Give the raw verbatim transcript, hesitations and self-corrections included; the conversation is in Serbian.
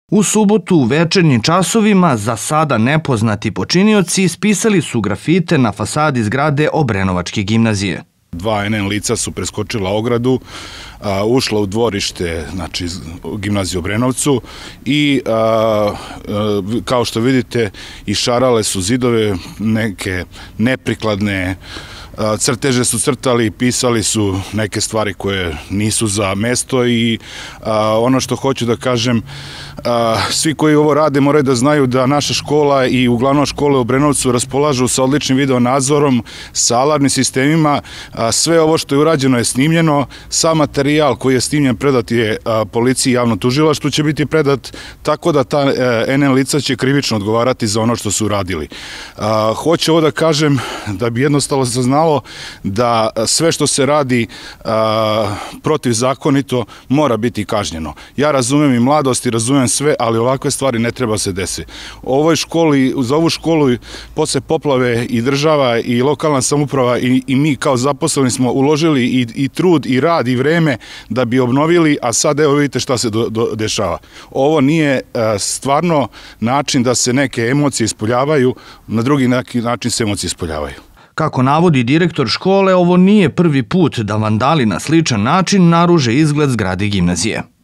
U subotu u večernjim časovima za sada nepoznati počinioci ispisali su grafite na fasadi zgrade Obrenovačke gimnazije. Dva en en lica su preskočila ogradu, ušla u dvorište, znači gimnaziju u Obrenovcu i kao što vidite išarale su zidove, neke neprikladne crteže su crtali, pisali su neke stvari koje nisu za mesto i ono što hoću da kažem, svi koji ovo rade moraju da znaju da naša škola i uglavnom škole u Obrenovcu raspolažu sa odličnim video nadzorom, sa alarmnim sistemima, sve ovo što je urađeno je snimljeno, sam materijal koji je snimljen predat je policiji i javnom tužilaštvu će biti predat, tako da ta en en lica će krivično odgovarati za ono što su uradili. Hoću ovo da kažem da bi jednostavno se znalo da sve što se radi protivzakonito mora biti kažnjeno. Ja razumem i mladost i razumem sve, ali ovakve stvari ne treba se desiti. Ovoj školi, za ovu školu posle poplave i država i lokalna samouprava i, i mi kao zaposleni smo uložili i, i trud i rad i vreme da bi obnovili, a sad evo vidite šta se do, do, dešava. Ovo nije stvarno način da se neke emocije ispoljavaju, na drugi neki način se emocije ispoljavaju. Kako navodi direktor škole, ovo nije prvi put da vandali na sličan način naruže izgled zgrade gimnazije.